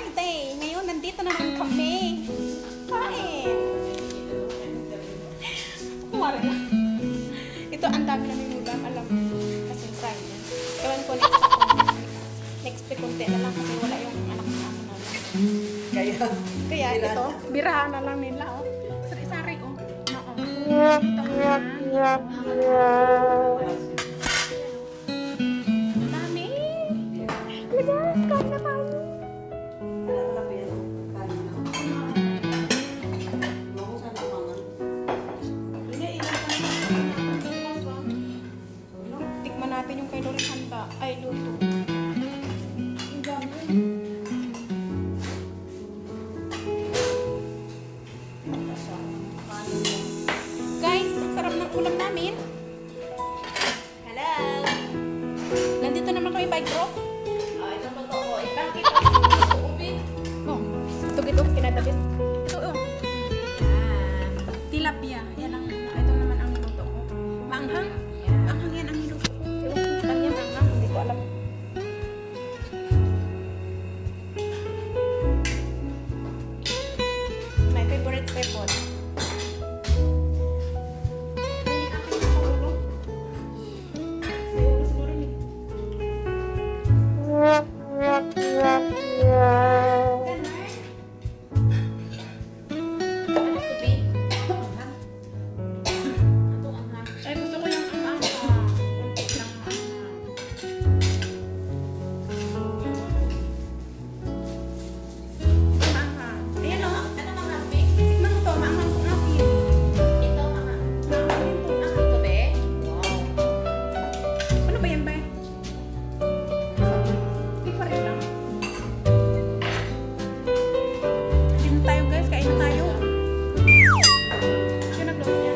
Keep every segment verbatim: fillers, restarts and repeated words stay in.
Friday. Ngayon, nandito na naman kami. Kain. Kumari na. Ito, ang dami namin ulam. Alam mo, kasi Friday. Ewan ko next ako. Next week, konti na lang kasi wala yung anak na ako na lang. Kaya, Kaya ito, birahan na lang nila. Oh. Sari-sari, oh. Oo. Ito na. Mami! Ligas, kain na tayo. Tikman natin yung kay Loris handa. Ay, luto. Ang dami. Guys, ang sarap ng ulam namin. Hello! Nandito naman kami by Grove. Ah, ito ba ito? Oh, ilang kita ito? Ubin. Oh, ito ito, kinadabis. Ito, oh. Yan. Tilapia. Yan ang, ito naman ang niluto ko. Maanghang. Maanghang yan ang niluto ko. Ewan ko sa kanya, maanghang. Hindi ko alam. My favorite seafood. Ay, akin na paulo. Ayun, siguro ni. Ay, gusto ko yung ang ang konti lang ang maanghang. Ayan o, Ano mga happy? tikman mo to, maanghang kong akin. Ito mga. Maanghang yun to. Ang ito be? Wow. Ano ba yan ba? Hindi pa rin lang. Kain na tayo guys, kain na tayo. Siya nagluto niya.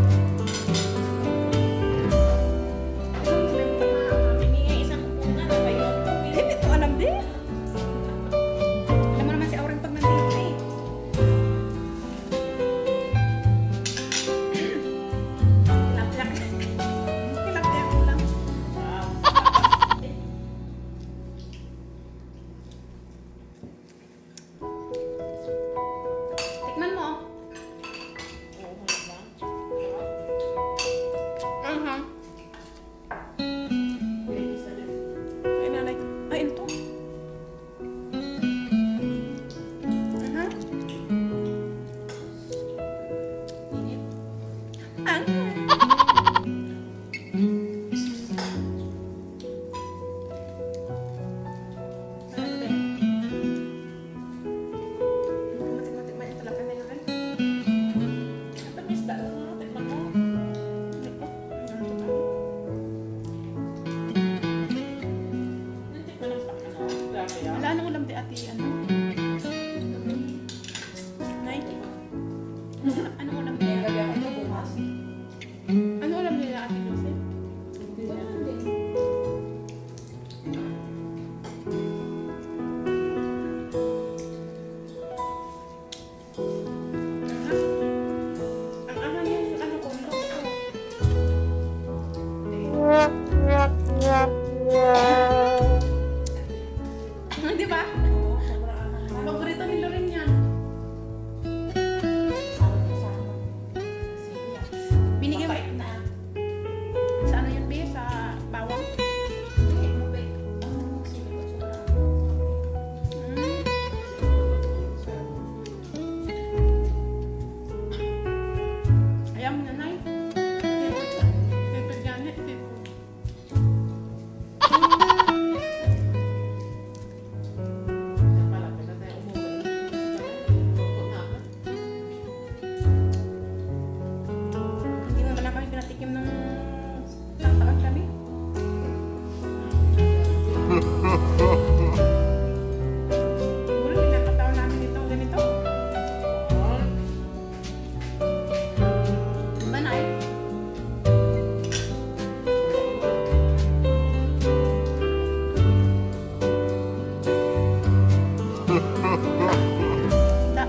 Hingi isang una na kayo. Hindi ko alam din. Alam mo naman si Aurin pag nandito eh. Tilapia. Tilapia ko lang. Wow. Tikman mo. Oo, wala. Aha. May isa din. Ay, nanay. Ay, ano to? Aha. Init. Ang. Ano ba? Matik-matik yung talapia na yun. Ito may isda. Ano? Tikman mo. Ito. Ano to ba? Hindi tikman ang sa ano. Grabe ah. Wala nang ulam di ate, ano? Nay? Anong, anong ulam niya? Gabi ako ito bukas. Ano ulam nila ate Lucy? Wala din. Ang ahang yan, ano ko, niluto ko. Di ba? Oo, sobrang anang na. Paborito ni Loren yan. Sarap na sarap. Sige ah. Binigyan mo. Mapait na. Sa ano yun, Be? Sa bawang? Hindi, mapait. Ang sige ko sobrang. Mm. Ayaw mo na, Nay. Ito dyan, eh. Ito. Malapit na tayo umuwi. Hindi mo ba na kami pinatikim ng isang taon kami? Siguro pinakataon namin itong ganito. Diba, Nay? Da.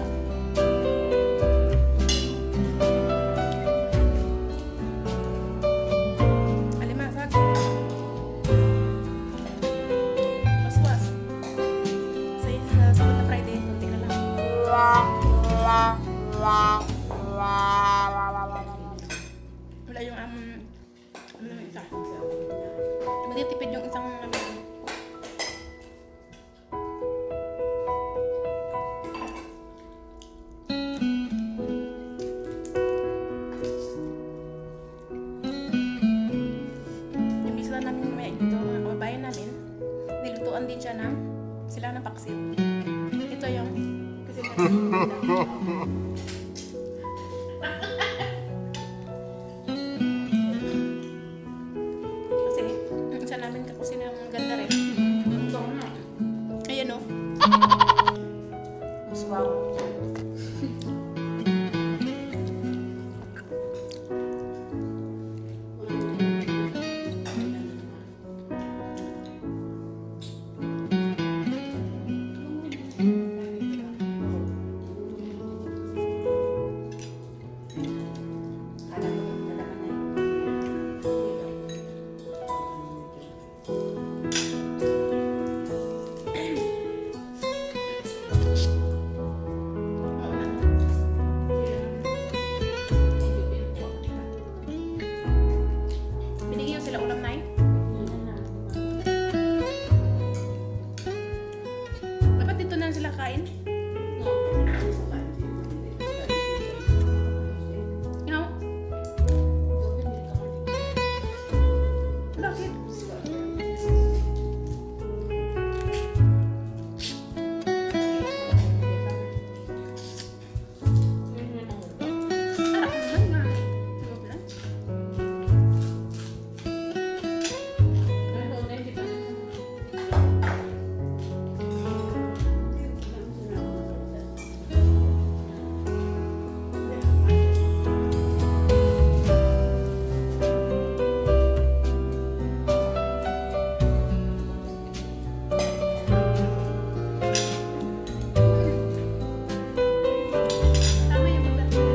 Kailangan ng paksit. Ito yung kasi meron. Kasi yung isa namin kakusina ang ganda rin. Ito na. Ayan o. Mas wow. Binigyan sila ulam na eh. Dapat dito na sila kain. Ikaw? Bakit? Ah, ano nga? Loob lang. Tama yung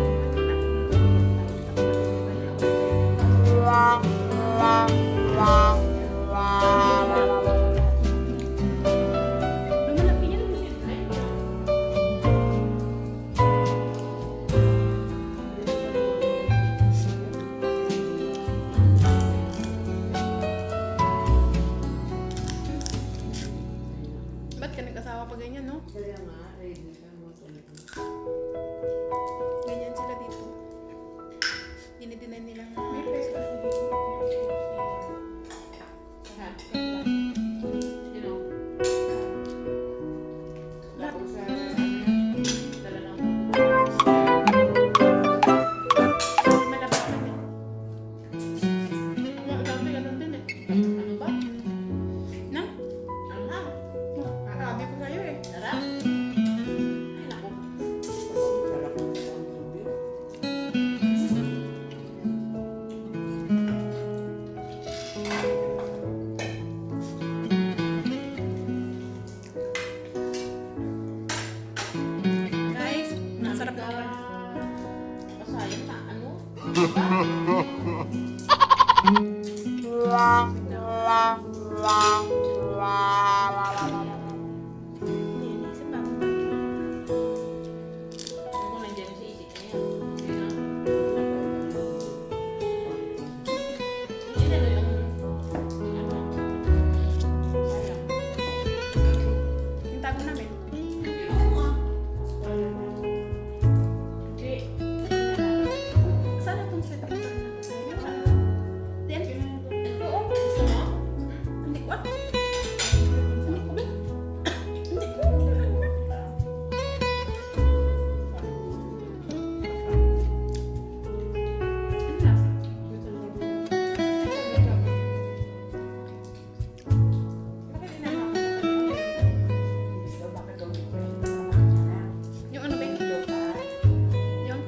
lumalaki yan. Ba't ka nag-asawa pa ganyan, no? Ganyan sila dito. Dinidinay nilang may pwede. Malabas kami. Ang dami ganun din eh. Na? Sabi ko sa'yo eh. Guys, nasarap na naman. Pasayang na, ano? Hindi, naisip ako. Ano kung nandiyan si isip niya? Yun ang- Yun ano yung- ano? Sayang. Yung tago namin. Oo nga. Hindi. Sana itong set up na Then, Oo, gusto mo? hindi ko ah. Hindi ko ba? Hindi ko. Ano lasa? Bakit inaaman ko? Yung ano ba yun? Yung?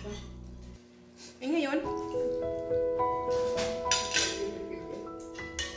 Eh ngayon?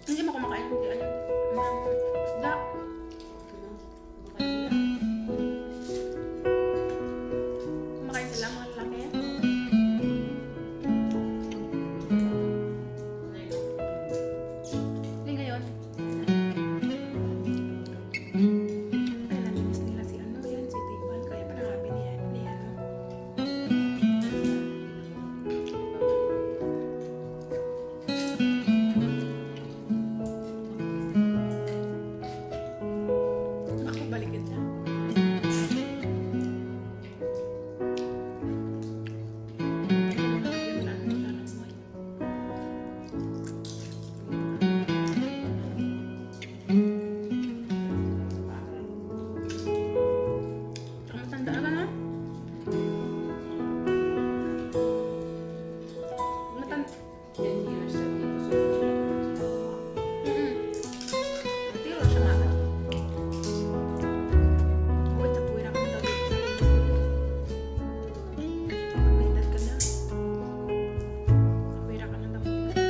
Hindi mo kumakain hindi ano. Ng duck. Kumakain sila mga lalaki. Hindi ngayon. Ay, namiss nila si ano yan, si Tiban. Kaya pa nakabi niya, ni ano. Ako balikin siya. Matanda ka na? Matanda. ten years at dito Mm-mm. Tiro siya nga. Uy, tapuwira ka na daw dito. Pag may edad ka na. Tapuwira ka na daw.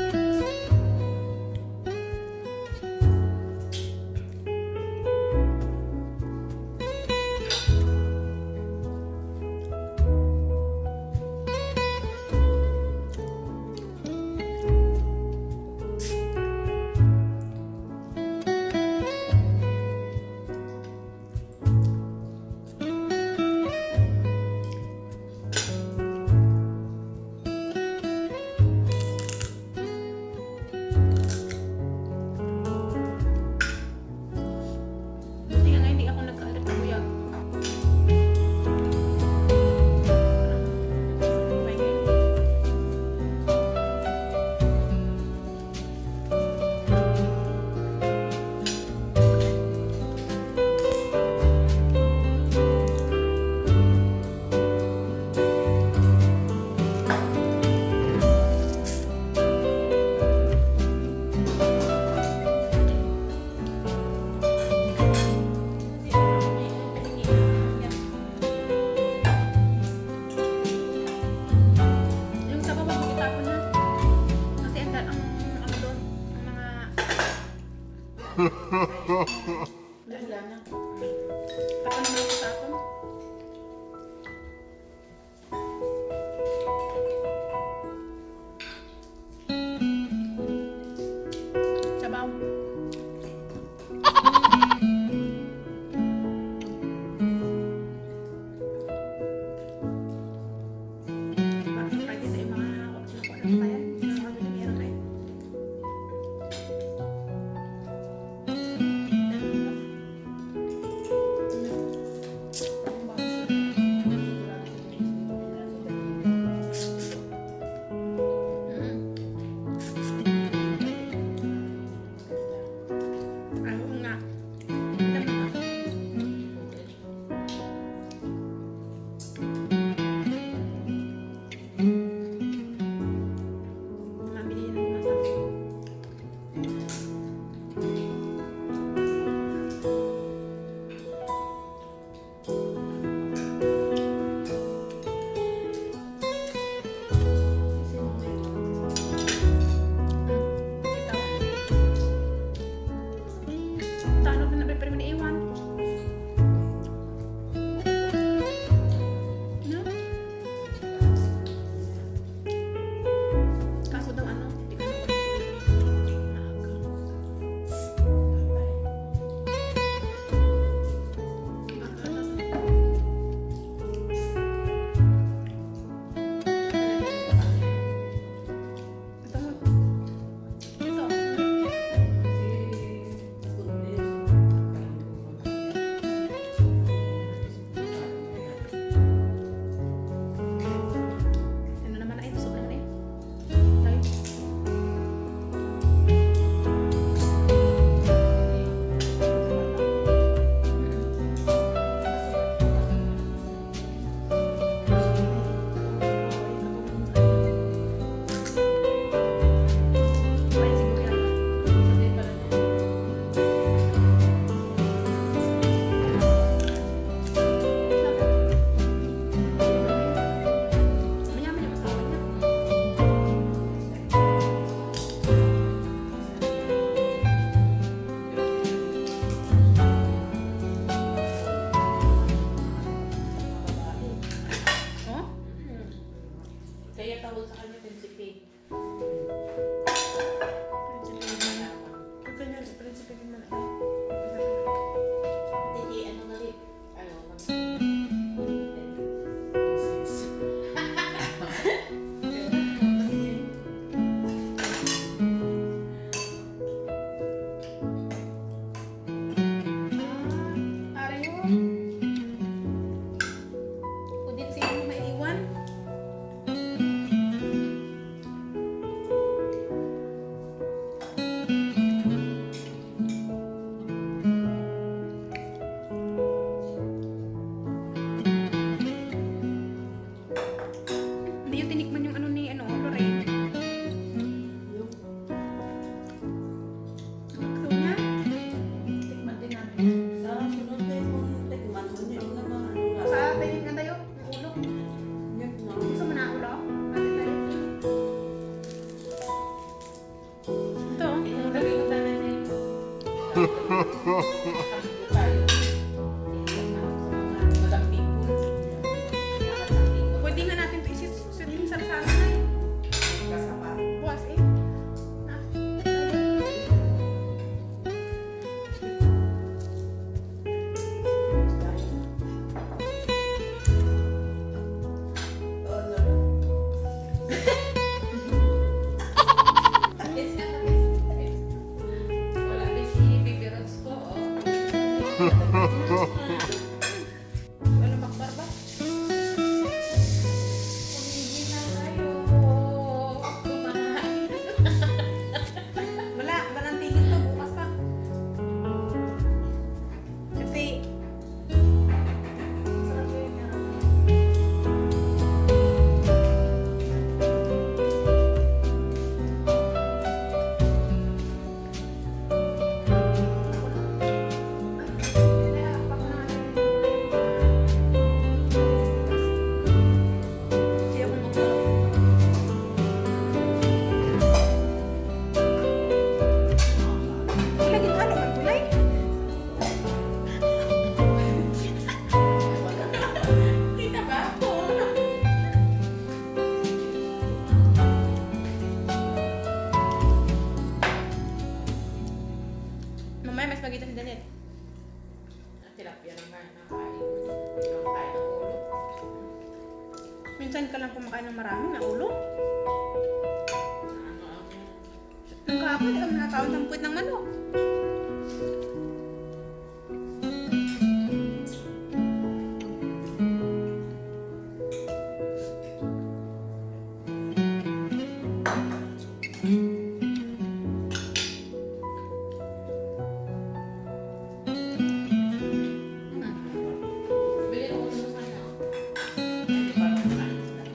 Buti nga nga hindi ako nagkaalat ng uyag. May ganyan. Yung sa baba mo itapon na. Kasi ang ang ano doon, ang mga wala na. tapon mo yung itapon. Sabaw. Bakit pwede sa yung mga nakuha ng bayan? Yung mga binibira na eh. Mm. Pwede nga natin ito isit yung sarsara na yun. Bukas eh. Ah. Ano bakbar ba? Wala, walang tigil to, bukas pa. Kasi sarap yun na. Mamaya mas magita si Danet. Tilapia ng kain ng kain. Ang kain ng ulo. Minsan ka lang kumakain ng marami na ulo. Ano ang Nung kahapon, di kami nakakaon ng puwit ng manok. bili ng ulo sa kanya? Hindi pa lang kain sila.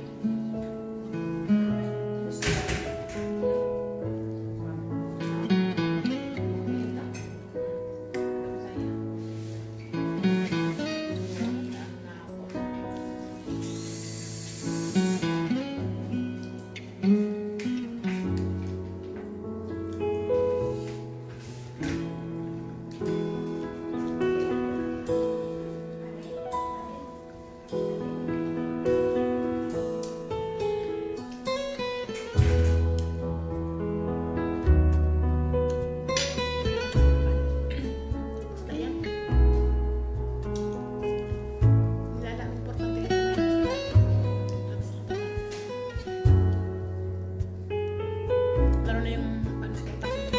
Basta yan. Lala, importante yung kumain sila. Laro na yung ano, utak mo.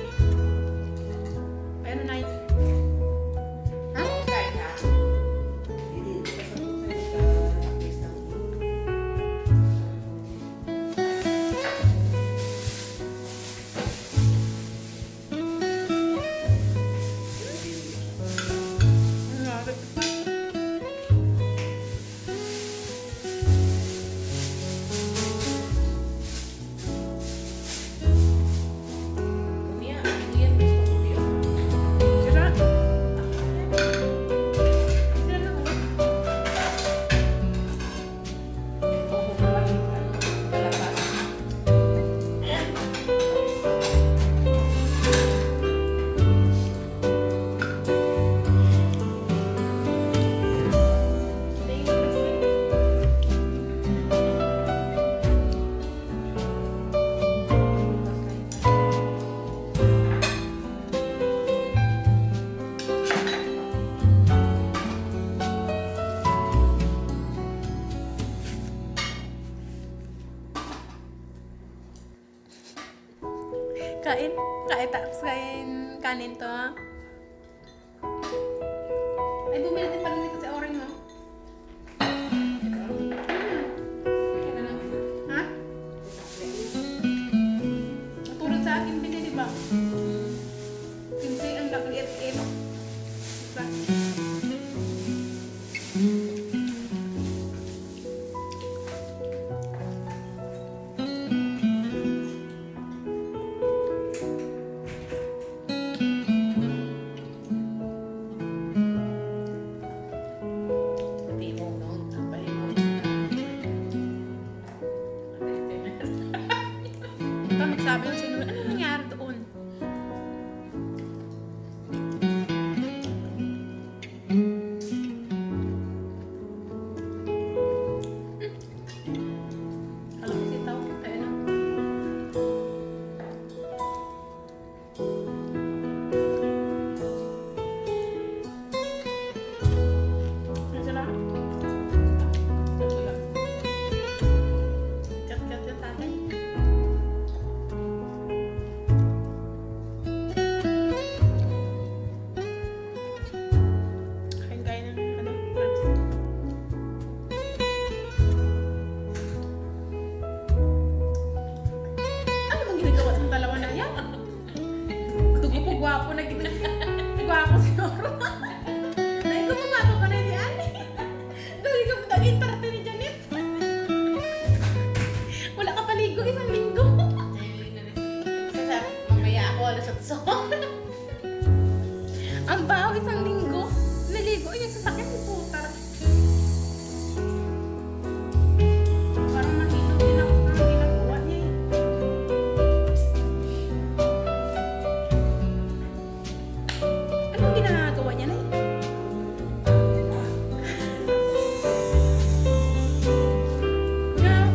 Ay, ano na yun? Ha? Kain ka? Ano nga, Mia, ano yan? Gusto ko yun. sira. Sira na ulo. Hindi yung kasi. Kain. Kain tapos kain kanin to. Ha? Ay, bumili din pala nito si Oring mo. Ha? Natulad sa akin din, di ba? Kimsi ang laki-liit-liit. Diba? Pati mo noon, tampay mo. Ito magsabi ng sino, ano nangyari doon? Gwapo na gito. Gwapo siguro. Dahil ko gwapo ka na si Ani. Dahil ko naging tarte ni Janet. Wala ka paligo isang linggo. Mamaya ako alas at so. Ang baho isang linggo. Naligo yung sasakyan ni putar. Parang mahilog din ako ng ginagawa niya eh. Anong ginagawa niya na eh? Yeah.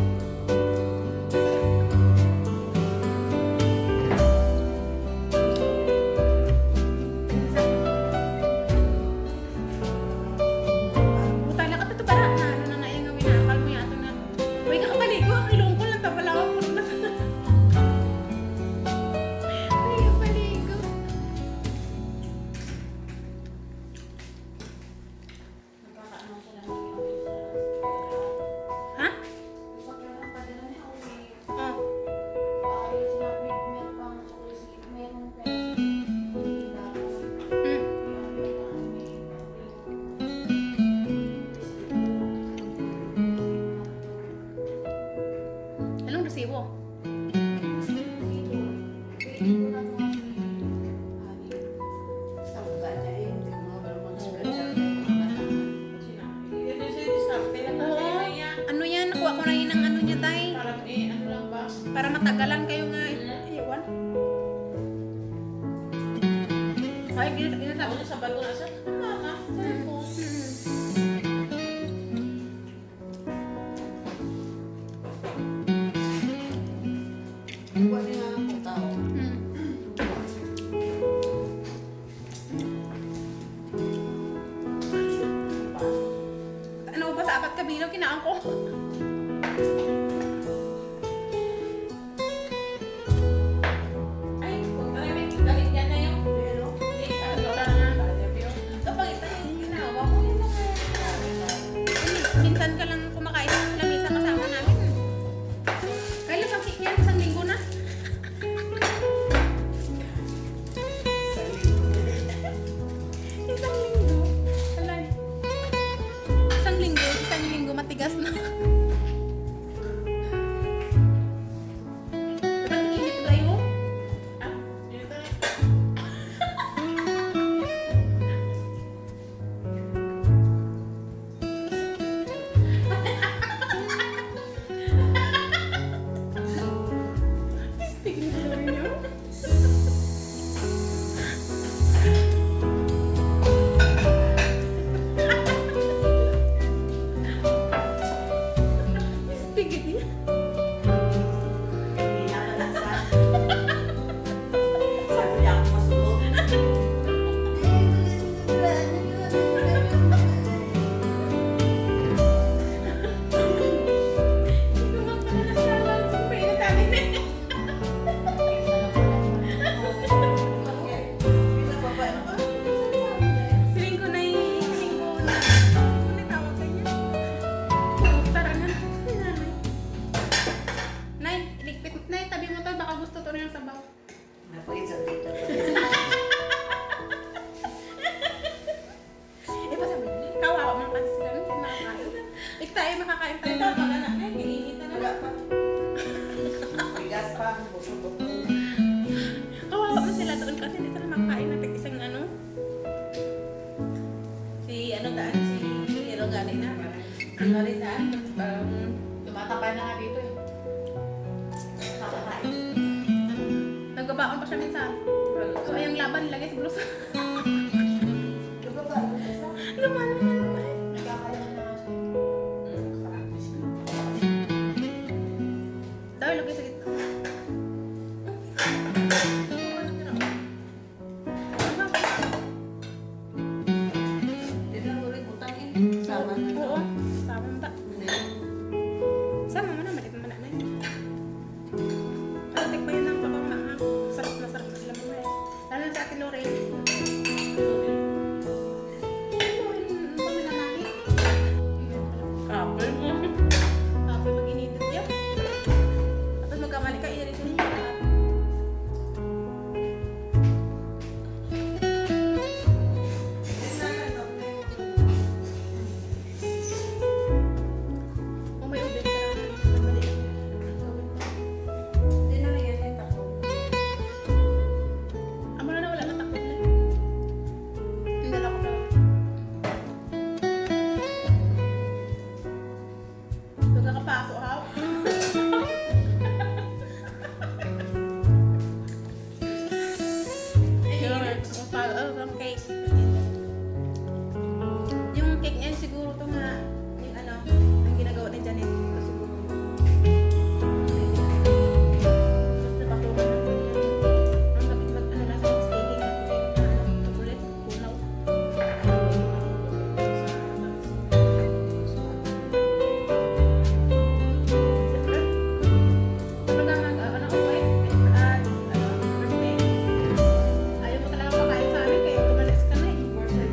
Puta na ka to para na ano na na yung gawin na akal mo yato na. Uy ka kapaligo ang ilong ko lang tabala ako puro na. Uy kapaligo. Nagkakaano siya lang yung Ha? pagkakaroon pa din na ako eh. Oh. Ayos na, may meron pang chocolate, meron pera. Hindi na ako. Mm. Anong resibo? Oo. Ano yan? Nakuha ko na yun ang ano niya tay. Para matagalan kayo nga. Iwan. Ay, gina- ginatawa niya sa bato na siya. Ano ba sa apat kabino kinaan ko? Ay, kung ano may galit yan na yung hindi, ano na nga. Kapag ito yung ginawa ko, yun lang eh. Minsan ka lang kumakain ng lamisa kasama namin. Kailan pang cake niyan? Isang linggo na? Isang linggo? Alay. Isang linggo, isang linggo matigas na. Diba init ba yun? Ah, yun ito eh. Tignan mo rin yun. Tignan niya. Ito nga pala nasyalan. Pwede tayo na eh. Silinggo na yung silinggo na. Ano na tawag ka niya? Tara na. Nay, iligpit. Nay, tabi mo to. Baka gusto to rin yung sabaw. Eh, pa sabi niya, kawawa man kasi sila. Hindi makakain. Ik tayo makakain tayo. Tama ka na. Ay, kiniinita na lang. Kawawa man sila doon kasi hindi sila makakain na tig-isang ano. Si ano daan, si Hero galing na. Ano rin daan. Um, Tumatapay na nga dito eh. Nakakain. Nagbabaon pa siya minsan. So, ayang laban nilagay sa blusa. Lumalan na naman. Nagkakaroon na nga siya. Dahil lagay sa gitna. Oo. Sama mo ta. Sama mo na. Malit naman na yun. Patik pa yun ang sabaw na ha. Sarap na sarap na sila mo eh. Lalo na sa atin Lorraine. Ano yun? Pamilalaki? Kapal mo. Kapag mag-inidot yun. Tapos magkamali ka, i-resin niyo lahat. Pa, oh, ang cake. Yung cake niya siguro to nga, yung ano, ang ginagawa ni Janet. Ito siguro. Napatukan ng ganyan. Ang lapit mag, ano lang, staking na cake na, ano, chocolate, tunaw. Talaga mag, ano, okay? Ah, ano, birthday. Ayaw mo talaga pakain sa amin, kaya umalis ka na eh.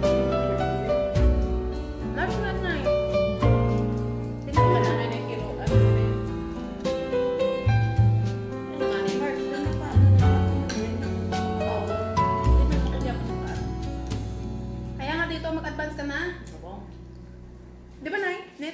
March na na eh. Tingnan ka na na yung kilo. Ano na yun? Ano nga ni March? Ano pa? Ano na? Oo. Tingnan mo kung ako sa Kaya nga dito, mag-advance ka na. Di ba, Nay? Net?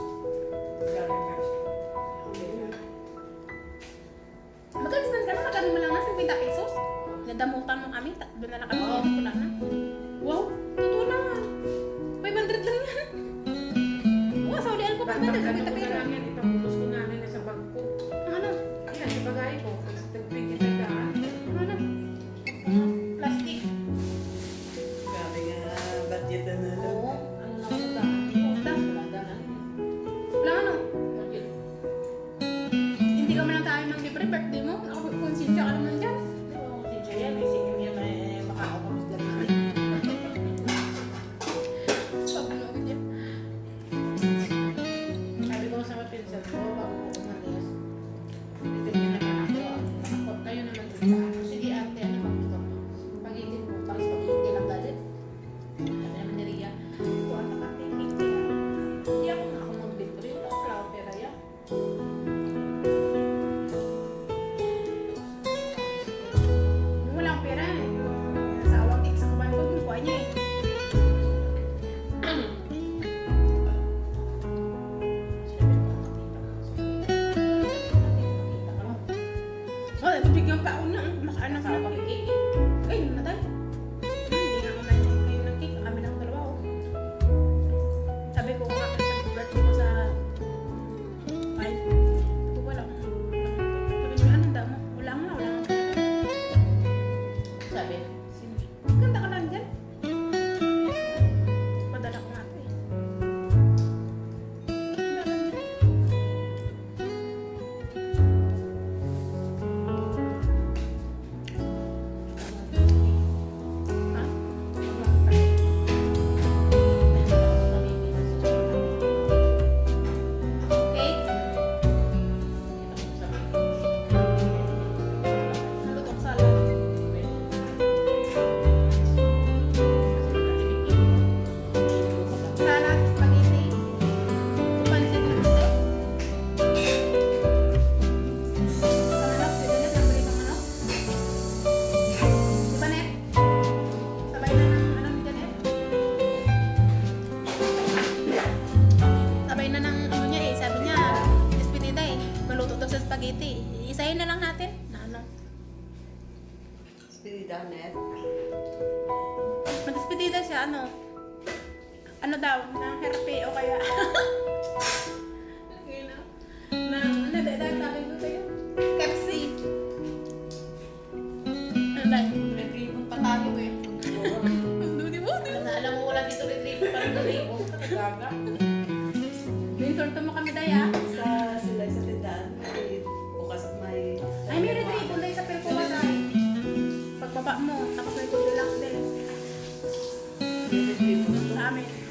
Mag-advance ka na, magkano mo lang na, fifty pesos. Nadamutan mo kami, takbo na lang kami, oh. Ko lang na. Wow, totoo naman. five hundred lang yan. Wow, saulian ko five hundred, fifty pesos. Ipapulot ko namin sa bag ko. Ano? Yan, sa bagay ko. Kasi tagpigil sa daan. Ano? Plastic. Grabe nga, budget na na lang. Oo. Ano lang sa daan? Puta. Wala daan. Wala ano? Budget. Hindi ka man lang tayo ng libre, birthday mo. Nakapag-consensya ka naman dyan. Oo, si Jaya, may sige niya may makakapos daan. Sabi mo ako dyan. Sabi ko sa mga pinsan ko, bago ko umalis, titignan naman ako. Nakapot kayo naman sa daan. Sige ate, ano ba gusto mo? Pag-itin mo, tapos pag-itin lang galit. Sabi naman ni Ria, kuha na ka cake. Hindi ako na ako mag-libre. Wala pala ako pera yan. Yung walang pera eh. Yung sa awang cake sa kaban ko, yung kuha niya eh. Oh, bigyan pa ako na. Makaanak na ako. Ay, yun na tayo. Hindi nga ako nainay kayo ng cake. Kami lang dalawa oh. Sabi ko nga sa birthday ko sa five. Ito wala. Sabi niya, anong damo? Wala nga, wala nga. Sabi, Sino? Ganda ka lang dyan. Padala ko nga ito eh. Ganda lang dyan. Ha? Cake? Nalutong salad. Salad, spaghetti. Pansit na puti. Ang manok, di ba net? Ang balitang manok? Di ba net? Sabay na ng ano ni Janet? Sabay na ng ano niya eh. Sabi niya, despedida eh. Maluto daw sa spaghetti. Isahin na lang natin. Na ano? Spirit down net. Mag-despedida siya, ano? Ano daw? Na herpe o kaya? Okay na. Na, ano, dahil sabi ko sa'yo? Pepsi. Ano dahil? Retrieve pa tayo eh. Di ba? Na alam mo wala dito retrieve pa rin retrieve. Nagaga. Minsorto mo kami dahil ah. Sa sila sa tindahan, may bukas at may... Ay, may retrieve dahil sa Perpuma dahil. Pagbaba mo, tapos may kulo lang din. May review mo Sa amin.